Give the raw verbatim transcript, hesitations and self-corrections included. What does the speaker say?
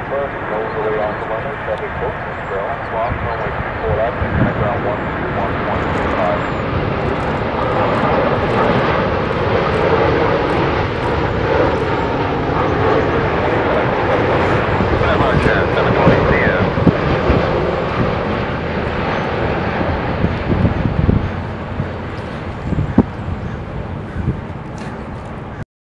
Alpha, nose away on the runway, traffic book, ground swap, runway two four left, and ground one two one.